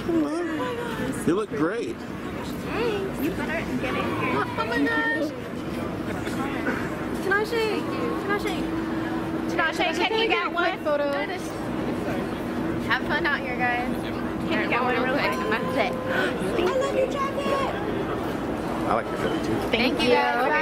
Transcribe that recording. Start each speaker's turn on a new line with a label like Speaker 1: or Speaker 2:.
Speaker 1: You look great.
Speaker 2: You better get in here.
Speaker 3: Oh my gosh. Tinashe.
Speaker 2: Tinashe, can you get one?
Speaker 3: Photo.
Speaker 2: Have fun out here, guys. Can you get one real quick? That's it. I love your jacket.
Speaker 1: I like your hoodie too.
Speaker 2: Thank you.